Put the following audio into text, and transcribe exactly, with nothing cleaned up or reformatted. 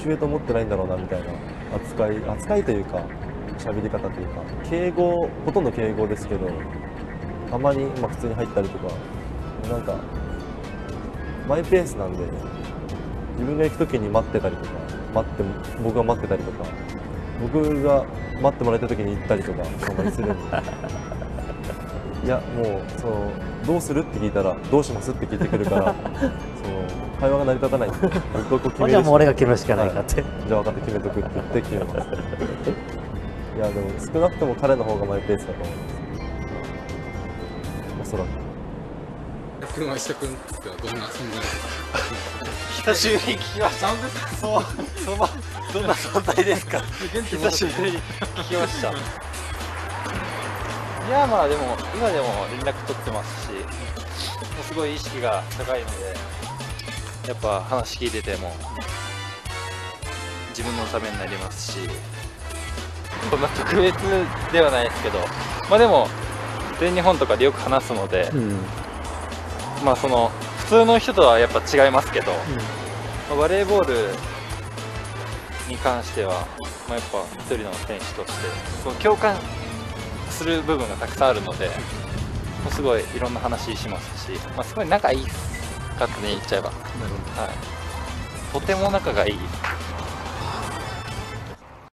年上と思ってないんだろうなみたいな扱い扱いというか喋り方というか、敬語ほとんど敬語ですけど、たまにまあ普通に入ったりとか、なんかマイペースなんで、自分が行く時に待ってたりとか、待って僕が待ってたりとか、僕が待ってもらえた時に行ったりとかたまにするんでいやもうそのどうするって聞いたらどうしますって聞いてくるからその会話が成り立たないんで、僕がこう決めるしか、 じゃあもう俺が決めるしかないかって、 はい、じゃあ分かって決めとくって言って決めますいやでも少なくとも彼の方がマイペースだと思います、おそらく。 熊下君ってはどんな存在ですか？ 久しぶりに聞きました。そう、そのどんな存在ですか？久しぶりに聞きました。いやまあでも今でも連絡取ってますし、もうすごい意識が高いので、やっぱ話聞いてても自分のためになりますし、そんな特別ではないですけど、まあでも全日本とかでよく話すので、うん、まあその普通の人とはやっぱ違いますけど、うん、まあ、バレーボールに関しては、まあ、やっぱ一人の選手としてその共感する部分がたくさんあるので、もうすごいいろんな話しますし、まあ、すごい仲いいかって言っちゃえば、はい、とても仲がいい